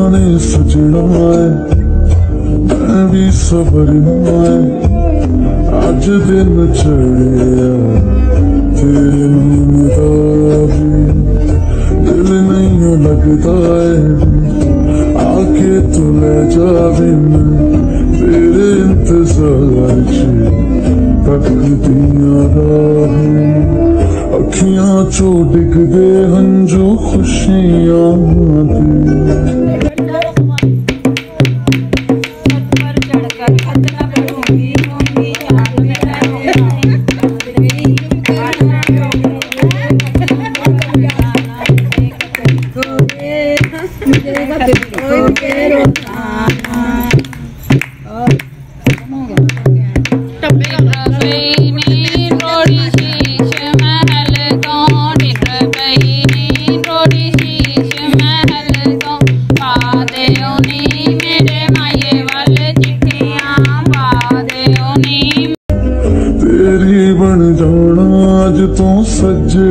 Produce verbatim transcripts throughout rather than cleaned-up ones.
जाने सजना है मैं भी सबरना है अज दिन चढ़िया तेरे नाम दा भी दिल नहीं लगता है आके तू ले जा भी मैं तेरे इंतजार तकदियां राहें अखियां चो डिग दे हंजू खुशियां दी तेरी बन जाना आज तो सज्जे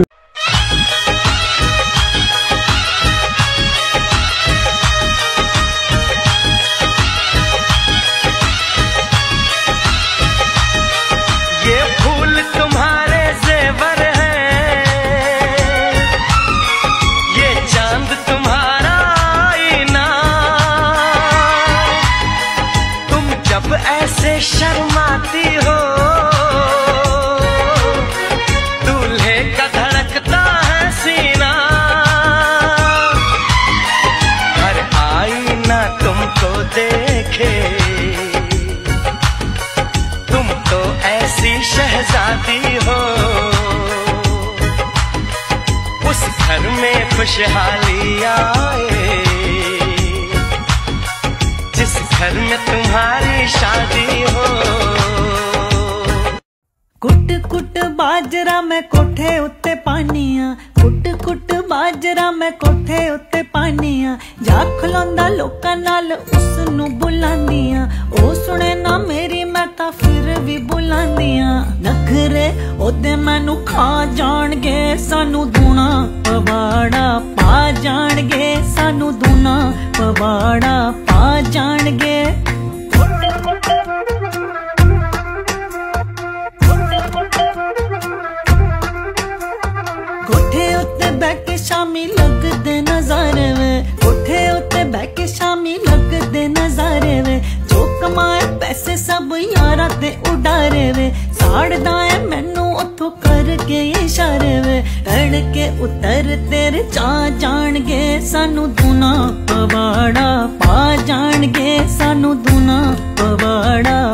ये फूल तुम्हारे जेवर हैं, ये चांद तुम्हारा आईना, तुम जब ऐसे शर्माती हो दूल्हे का धड़कता है सीना, हर आईना तुमको देखे तुम तो ऐसी शहजादी हो, उस घर में खुशहाली आए जिस घर में तुम्हारी शादी हो। कुट कुट बाजरा मैं कोठे उत्ते पानिया, कुट कुट बाजरा मैं कोठे उत्ते पानिया, जा खलोंदा लोकां नाल उसनू बुलांदियां, ओ सुने ना मेरी मैं तां फिर भी बुलांदियां, नखरे ओदे मैनू खा जाणगे सानू दूना पवाड़ा पा जाणगे, सानू दूना पवाड़ा पा जाणगे। कोठे उत्ते बैके शामी लगदे नजारे वे, कोठे उत्ते बैके शामी लगदे नजारे वे, जो कमाए पैसे सब यारा ते उडारे वे, साड़दा है मैनू उथों करके इशारे वे, तड़के उतर तेरे चा जाणगे सानू दूना पवाड़ा पा जाणगे, सानू दूना पवाड़ा